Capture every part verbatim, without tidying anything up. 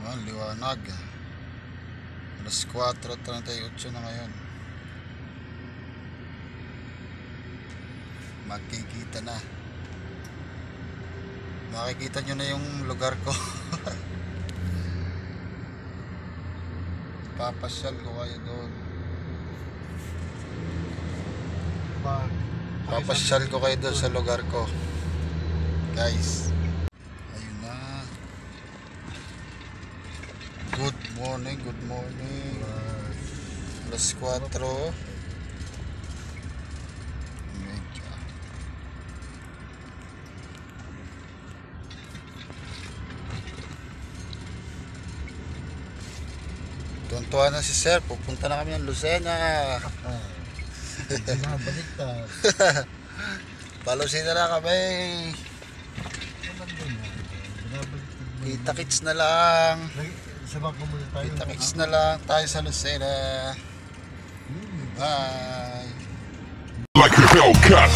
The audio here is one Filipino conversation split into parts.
Ayan, liwanag. Alas kwatro treinta y ocho na ngayon. Magkikita na. Makikita nyo na yung lugar ko. Papasyal ko kayo doon. Papasyal ko kayo doon sa lugar ko, guys. Ayun na. Good morning, good morning. Alas kwatro. Tuntuan na si Sir, pupunta na kami ng Lucena. Binabaliktad. Palusina na kami. Kita-kits na lang. Kita-kits na lang tayo sa Lucena. Bye. Like a Hellcat.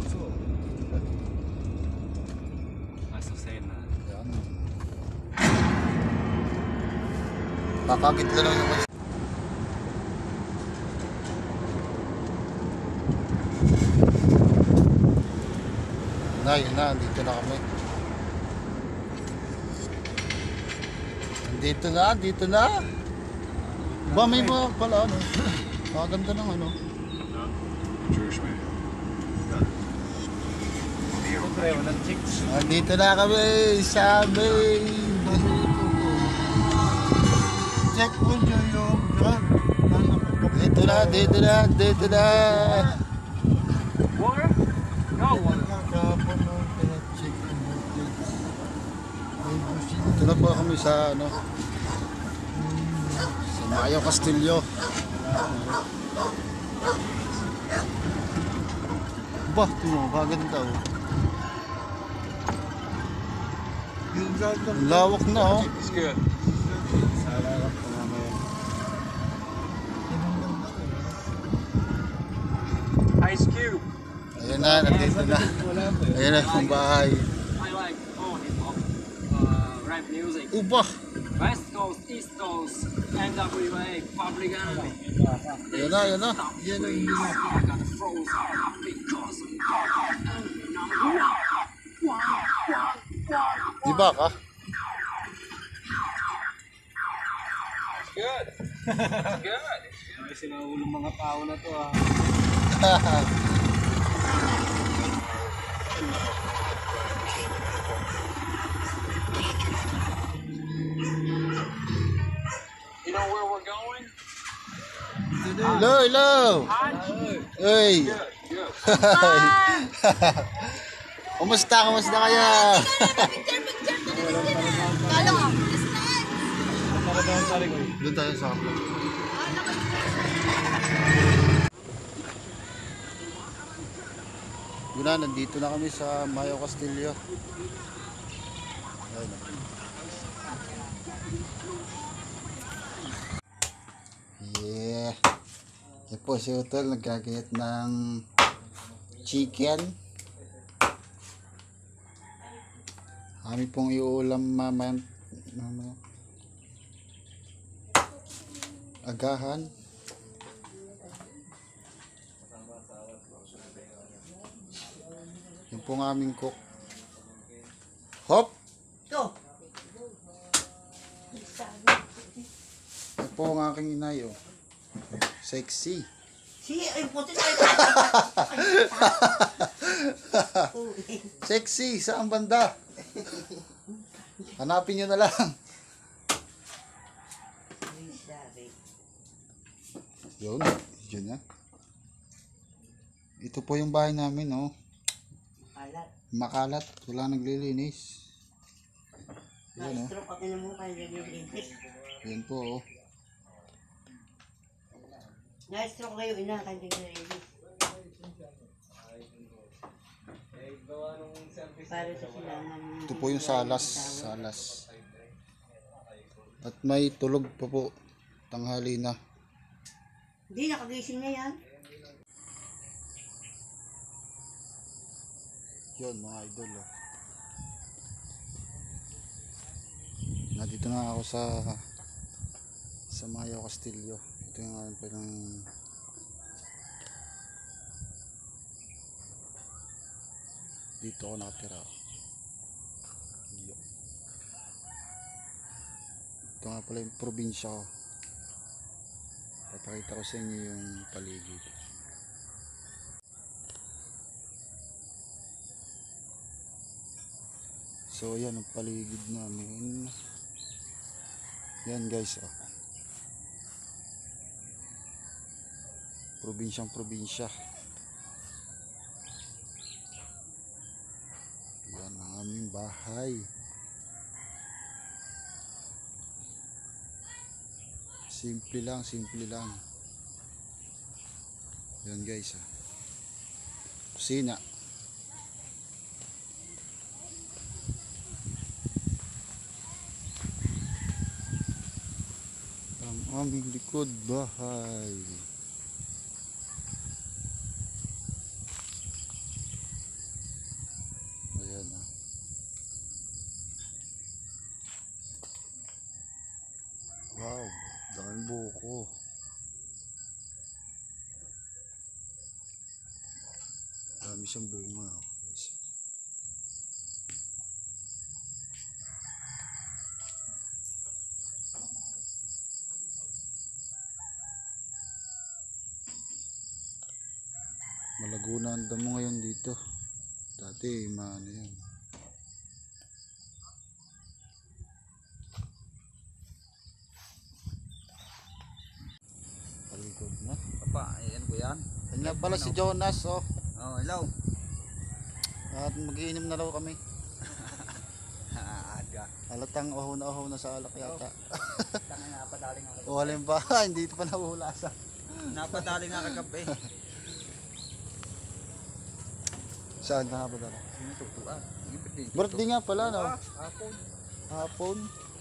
Azucena. Yan. Kakakit lang naman. Na, yun na, dito na kami. Dito na, dito na. Ba, may mga pala, ano. Maganda ng ano. Jewish man. Siyempre, walang chicks. Ah, dito na kami, sabi. Check po nyo yung drug. Dito na, dito na, dito na. Water? No water. Kahapon nung pina-check yung voltage. May busin. Dito na po kami sa ano. Sa Mayo Castillo. Ba, ito mo, kaganda oh. Yung drug ng Ang lawak na oh. It's good. Sana lang po mamaya. Ice Cube. Ayun na, nandito na. Wala po eh. Ayun na yung bahay. I like all hip hop, uh, rap music, Uba! West Coast, East Coast, N W A, Public Enemy. Ayun na, ayun na. yan ang hindi na. I got the froze heart because I'm dark and number one. Di ba ka? Good. Good. May sinaulong mga tao na to ah. You know where we're going? Hello, hello! Hey! Good, good. Kumusta, kumusta kaya? Nakadaan sa likod. Doon tayo sa kapla. Yun na, nandito na kami sa Mayo Castillo. Ayun. Yeah. Yan po si Utol, nagkakayat ng chicken. Kami pong iulam mamaya. Mamaya. Agahan. Yung pong aming cook. Hop! Ito. Yan po ang aking inay, oh. Sexy. Si, ay puti na Sexy, saan banda? Hanapin nyo na lang. Yun, yun na. Ito po yung bahay namin, oh. Makalat, wala naglilinis. Yan, oh. Na-stroke ako naman kayo nililinis. Yan po, oh. Na-stroke kayo ina kayo nililinis. Para sa silangan. Ito po yung salas, salas. At may tulog pa po, tanghali na. Hindi, nakagising na yan. Yun, mga idol, oh. Nandito na ako sa sa Mayo Castillo. Ito yung aking pinang dito ako nakatira. Yo. Ito nga pala yung probinsya ko. Papakita ko sa inyo yung paligid. So yan ang paligid namin. Yan guys, oh. Probinsyang probinsya. Yan ang aming bahay. Simple lang, simple lang. Yan guys, ah. Kusina. Ang aming likod bahay. buko. Dami siyang bunga. Guys. Malago na ang damo ngayon dito. Dati maano yan. Paligod na. Papa, ayan ko yan. Yan na pala si Jonas, oh. Oh, hello. At mag-iinom na raw kami. Aga. Halatang oho na oho na sa alak yata. Tanga nga, padaling nga O alin ba? Hindi pa nahulasa. Napadaling nga kagabi. Saan na ba dala? Sino tutuan? Birthday nga pala, no? Hapon. Hapon.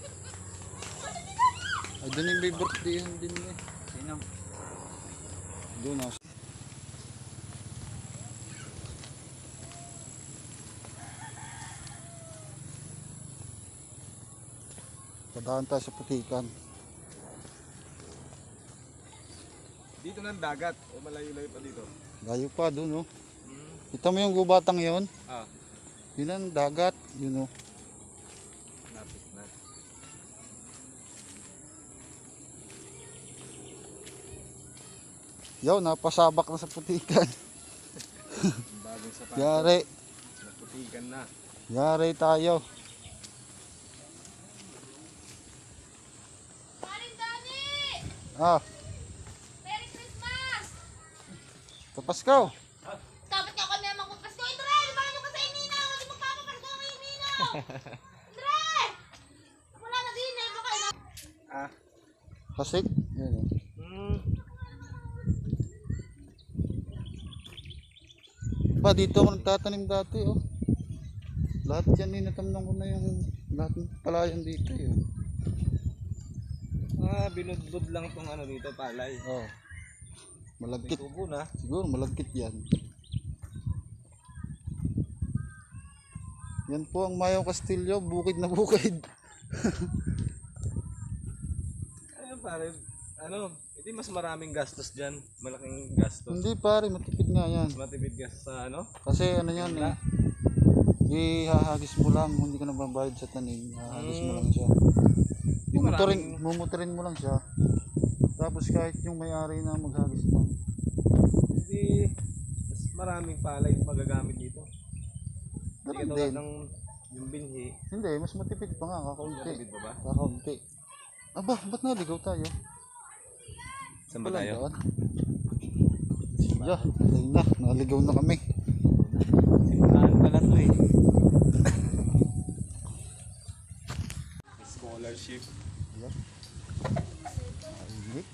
Ay, doon yung may birthday yun din eh. Sino? Jonas. Padaan tayo sa putikan. Dito ng dagat. O malayo-layo pa dito. Layo pa doon, oh. Kita mo yung gubatang yon? Ah. Yun ang dagat, yun, oh. Lapit na. Yaw, napasabak na sa putikan. Bagong sapatos. Yari, Naputikan na. yari tayo. Paring Dani! Ah, Merry Christmas! papaskaw. Dapat ka kami naman kung Pasko. Andre! Limahan nyo ka sa inina! Hindi magpapapasko ang inina! Andre! Wala na din eh. Baka na. Ah. Kasik. Yan, oh. Hmm. Ba, dito ako nagtatanim dati, oh. Lahat yan, ninatamnan ko na yung lahat ng palayan dito, eh. Ah, binudbud lang tong ano dito, palay. Oh. May Malagkit. tubo na. Siguro malagkit yan. Yan po ang Mayo Castillo, bukid na bukid. Ayun pare, ano, hindi mas maraming gastos dyan. Malaking gastos. Hindi pare, matipid nga yan. Matipid gastos sa ano. Kasi ano yan eh. Ihahagis mo lang, hindi ka nagbabayad sa tanim. Ihahagis mo lang siya. Mumuturin, mumuturin mo lang siya. Tapos kahit yung may-ari na maghagis mo. Hindi, mas maraming palay magagamit dito. Hindi Ganun katulad din. ng yung binhi. Hindi, mas matipid pa nga, kakaunti. Matipid pa ba? Kakaunti. Aba, ba't naligaw tayo? Saan ba Walang tayo? daan. Yeah, ayun na, naligaw na kami. Saan pala to eh? Scholarship. Yeah. Mainit.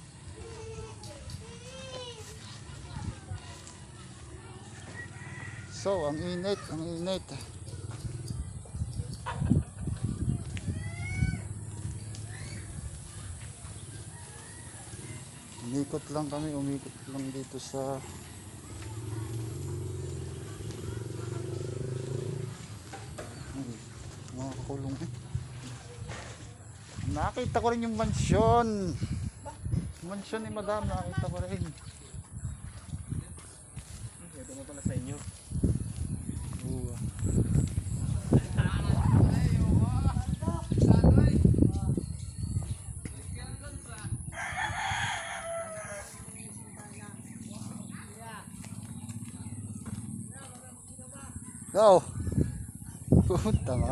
So, ang init, ang init. Umikot lang kami, umikot lang dito sa ay, mga kakulong eh. Nakita ko rin yung mansyon. Mansyon ni Madam, nakita ko rin. Ito na pala sa inyo. Oo. Go! Puta nga.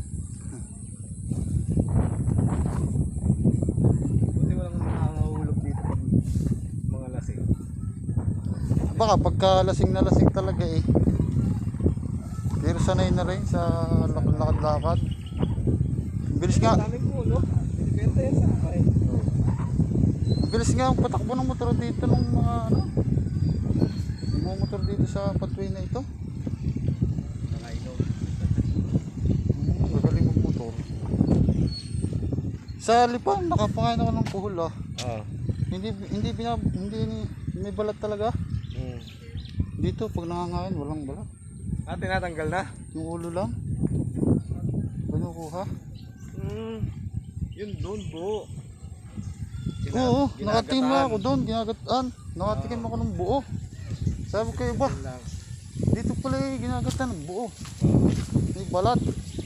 Buti walang nakakahulog dito pag mga lasing. Baka pagka lasing na lasing talaga eh. Pero sanay na rin sa lakad-lakad. Bilis nga. Daming puno. Benta yan sa kapay. Bilis nga ang patakbo ng motor dito ng mga ano. Yung motor dito sa pathway na ito. Nakainom. Hmm, magaling ang motor. Sa lipan, nakapangain ako ng puhol ah. Ah. Hindi hindi binab hindi may balat talaga. Hmm. Dito pag nangangain walang balat. Ah, tinatanggal na? Yung ulo lang. Ano kuha? Hmm. Yun doon po. Kina- Oo, nakatingin mo ginagataan. ako doon, ginagataan. Nakatikim ako ng buo. Sabi ko, iba, Yun lang. dito pala eh, ginagatan ng buo. May balat.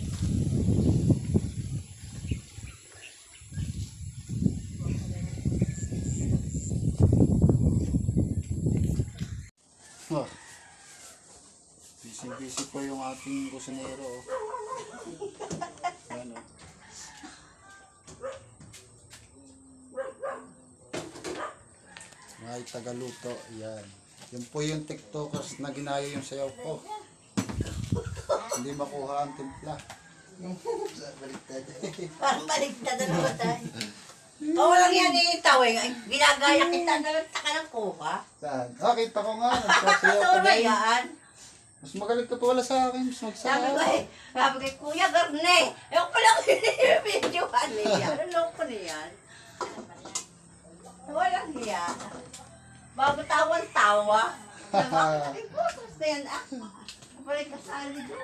Oh. Busy-busy pa yung ating kusinero. Oh. Ano? May tagaluto, yan. Yun po yung tiktokers na ginaya yung sayaw ko. Hindi makuha ang timpla. Baliktad. Parang baligtad na naman tayo. O walang yan iitaw eh. Ginagaya kita na taka ng kuha. Saan? Ah, kita ko nga. Nagsasayaw Ano ka ba din. yan? Mas magaling ka pa wala sa akin. Mas Sabi magsayaw. ko eh, sabi ko, Kuya Garne, yung pala ko yung videohan niya. Ano ko niyan? Walang niya. Bago tawan-tawa. Ay, putos na yan ah. Kapalay kasali dyan.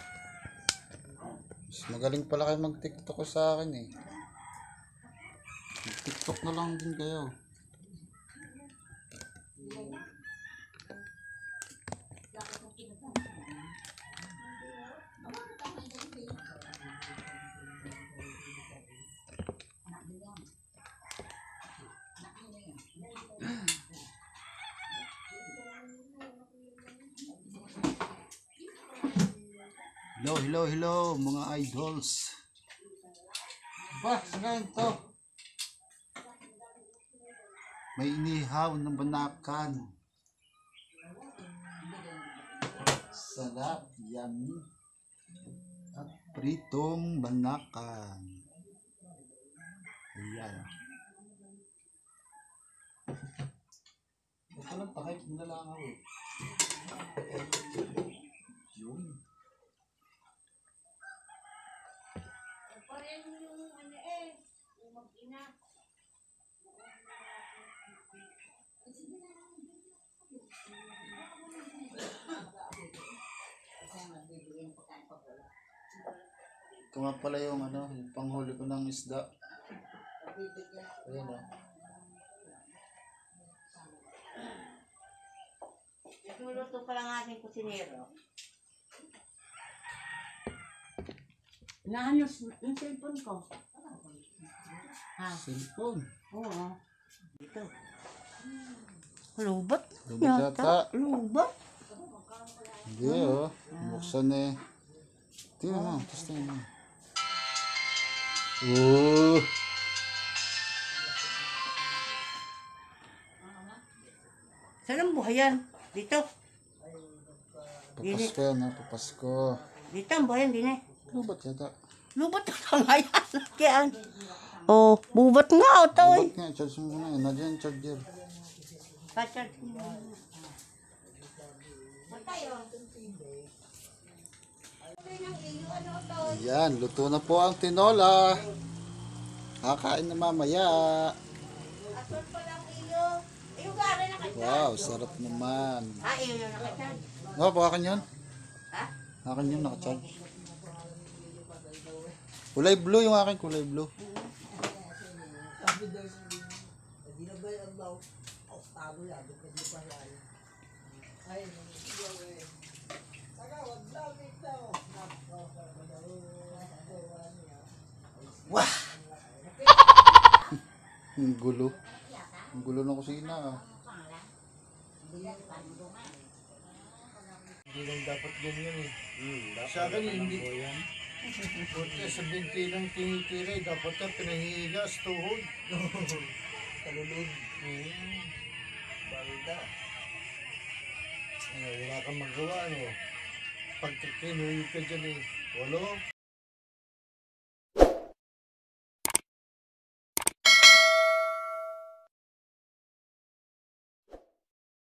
Mas magaling pala kayo mag-tiktok sa akin eh. Mag-tiktok na lang din kayo. Hello, hello, hello mga idols. Ba, saan to? May inihaw ng banakan. Sarap, yummy. At pritong banakan. Ayan. Ito lang, takip nila lang ako eh. Yun. Ito nga pala yung ano, yung panghuli ko ng isda. Ayan o. Nagluluto pa lang aking kusinero. Nahanos yung cellphone ko. Ha? Cellphone. Oo. Dito. Lubat? Lubat yata. Lubat? Hindi o. Buksan eh. Tingnan mo. Tapos tingnan mo. Oh! Saan ang buhayan? Dito. Papasko yan ha. Papasko. Dito ang buhayan din eh. Lubat yata. Lubat ka nga yan. Kyan. Oh, bubat nga o to eh. Lubat nga. Charge mo muna. Nandiyan charger. Pachat mo. Ayan. Luto na po ang tinola. Kakain na mamaya. Asan pa lang iyo? Iyo gari na ka. Wow. Sarap naman. Ah, iyo yung nakachan. Oh, akin yun. Ha? Akin yun. Nakacharge. Kulay blue yung akin. Kulay blue. Wah! Ang gulo. Ang gulo ng kusina ah. Hindi lang dapat ganyan eh. Sa akin hindi. Porque sa binti ng tinitira, dapat na pinahihigas, tuhod. Kalulod. Hmm. Balda. Ay, wala kang magawa, no? Pag kinuhin ka dyan eh. Walo.